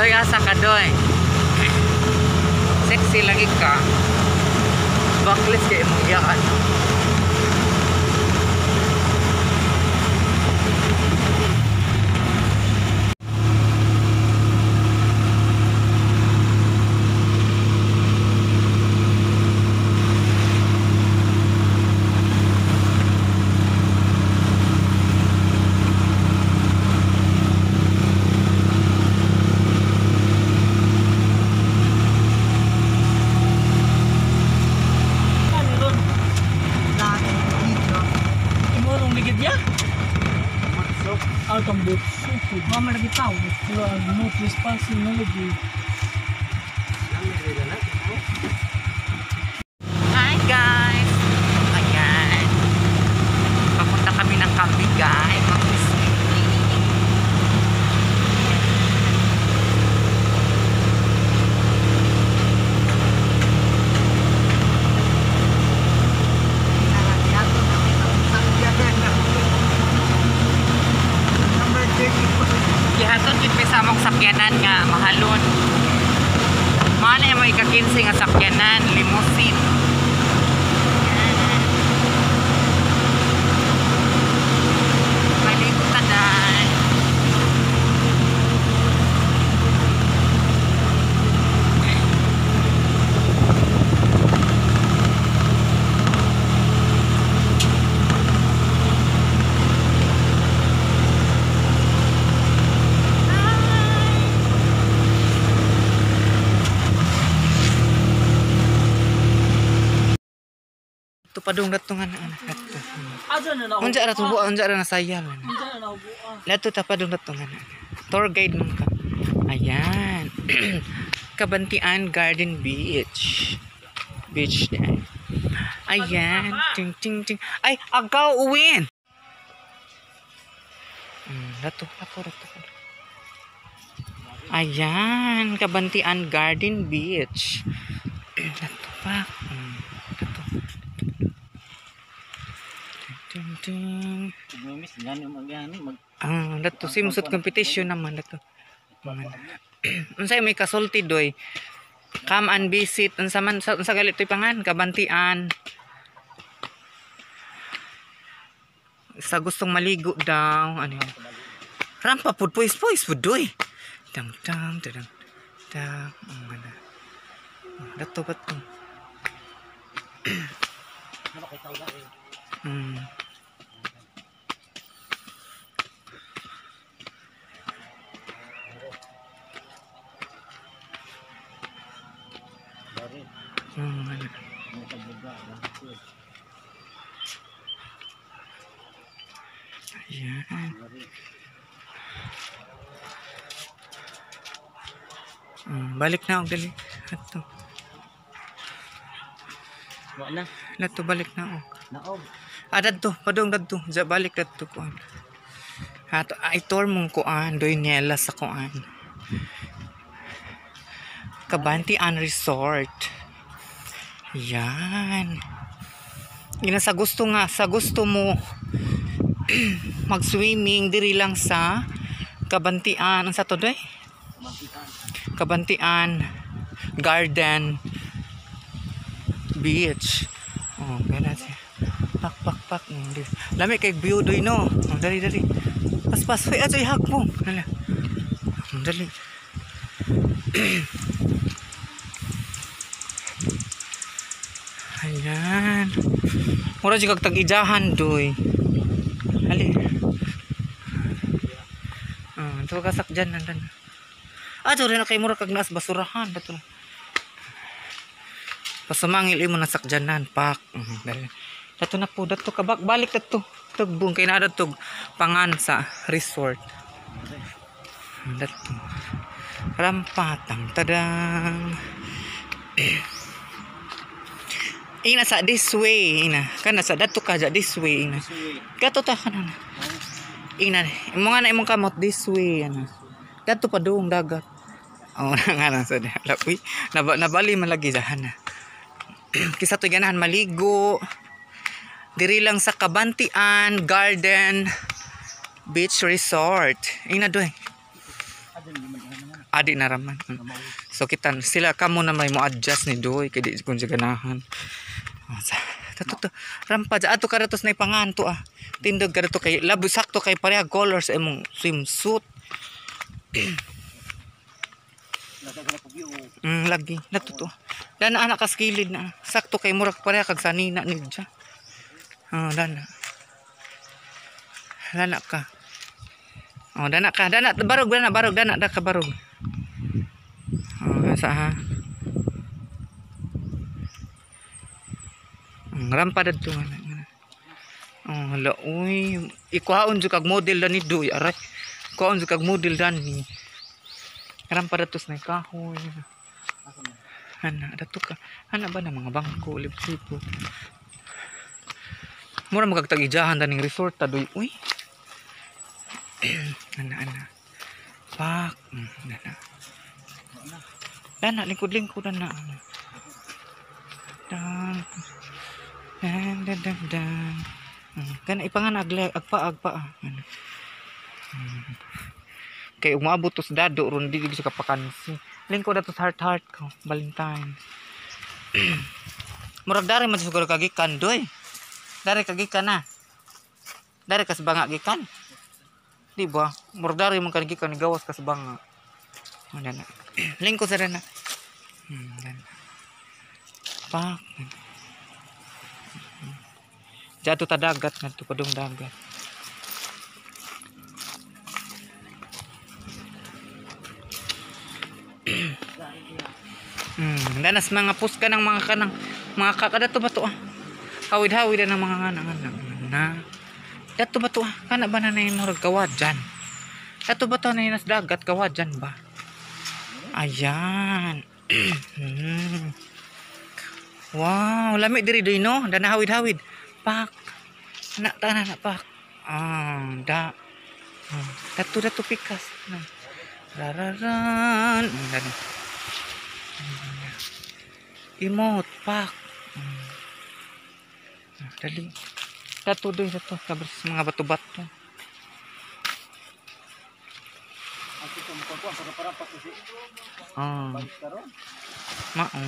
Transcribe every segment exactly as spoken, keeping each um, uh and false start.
Doy, asa ka doy. Sexy lagi ka. Backless kayo mong iyaan. Out ang boat suko mama lagi tahu kalau no trespassing na lagi. Hi guys, ayan, papunta kami ng Cambigay. Gihaton gid pa sa among sakyanan nga mahalon. Mao na mo ika-kinse nga sakyanan, limousine. Maligo ka dan. Ito padung datong nga na ito. Ada na na. Unsa ra tubo, unsa ra nasayal. Ada na na buah. Lato ta padung datong nga na. Tour guide man ka. Ayan. Kabantian Garden Beach. Beach na. Ayan. Ting ting ting. Ay, agaw uwin. Hmm, lato, lato, lato. Ayan, Kabantian Garden Beach. Lato pa. Hmm, lato. Ting ting. Miss ngani magani mag Ah, lato simsut competition naman lato. Unsay may kasulti doy. Come and visit unsa man sa unsa galit toy pangan Kabantian. Sa gustong maligo daw ano yun. Rampa pud pois pois pud doy. Tang tang tang tang mana. Lato ba to? Hmm. Hmm, ano. Ayan. Hmm, balik na og dali. Ato. wa na. Lato balik na og. Naog. Ah, dadto, padung dadto. Ja balik dadto kuan. Ato ay tour mong kuan, doy nela sa kuan. Kabantian Resort. Yan. Ina sa gusto nga, sa gusto mo mag-swimming diri lang sa Kabantian, ang sa to doy? Kabantian Garden Beach. Oh, ganun siya. Pak pak pak. Lami kay view doy no. Oh, dali dali. Pas pas fay ato ihag mo. Dali. Dali. Ayan. Mura jud kag tag-ijahan doy. Ali. Ah, to ka sakjan nandan. Ah, to rin na kay mura kag naas basurahan dato. Pasamangil imo na sakjanan pak. Uh, dali. Dato na po dato ka balik dato. Tugbong kay na dato pangan sa resort. Dato. Rampatang tadang. Ina sa this way ina kana sa dato ka ja this way ina kato ta kana ina imo nga na imong kamot this way ana dato pa doong dagat oh nga na sa lapi nabali man lagi dahan na kisa to ganahan maligo diri lang sa Kabantian Garden Beach Resort ina doy adi na raman. So kita sila kamo na may mo adjust ni doy kay di kun sa ganahan. Oh, sa to rampa ja ato karatos na ipanganto ah. Tindog karato kay labo sakto kay pareha colors imong swimsuit. Mm, lagi natuto. Dan anak kas kilid na. Sakto kay murag pareha kag sanina ni dya. Oh, dana. Dana ka. Oh, dana ka. Dana barog dana barog dana da ka barog. Oh, sa ha. Ang rampa dadto nga. Oh, hala uy. Ikuhaon jud kag model dan ni Doy aray. Kuhaon jud kag model dan ni. Rampa datos na kahoy. Ana dato ka. Ana ba na mga bangko lipo-lipo. Mura magagtag ijahan daning resort ta Doy. Uy. Ana ana. Pak. Ana. Dana lingkod-lingkod na. Dan. Dan dan dan dan. Kana ipangan agla agpa agpa. Kay umabot tos dado ron di sa kapakansi. Lingkod ato heart heart ko Valentine. Murag dari man siguro kagikan Doy. Dari kagikan na. Dari kas banga gikan. Di ba? Murag dari man kagikan ni gawas kas banga. Ano na. Lingkod sa dana. Hmm, dana. Pak. Jatuh ta dagat ngadto padung dagat. Hmm, danas mga puska ng mga kanang mga kakada to ba to ah. Hawid-hawid ng mga kanang na. Dato ba to ah? Kana ba na nay murag kawadyan? Dato ba to na nas dagat kawadyan ba? Ayan. hmm. Wow, lami diri Doy no. Dana hawid-hawid. Pak. Na tanan na pak. Ah, da. Hmm. Dato dato pikas. Nah. Rararan. Dan. Imot pak. Hmm. Nah, dali. Dato Doy dato kabis mga bato-bato. Ah. Mao.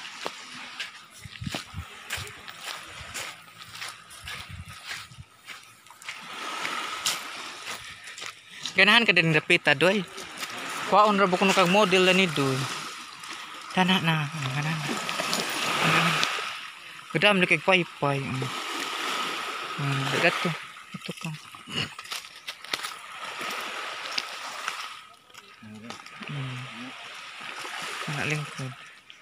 Ganahan ka din dapita Doy. Kuhaon ra buko kag model na ni Doy. Tana na, ganahan. Gadam ni kay pay-pay. Hmm, dato. Ito ka. Hmm. Anak lingkod.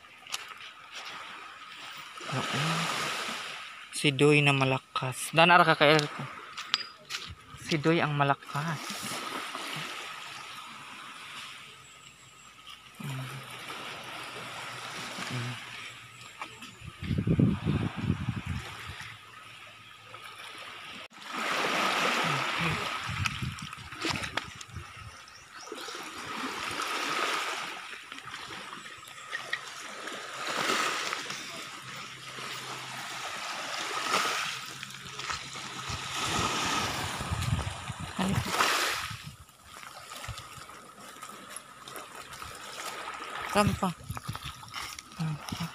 Oo. Si Doy na malakas. Dan ara ka kay ko. Si Doy ang malakas. Rampa.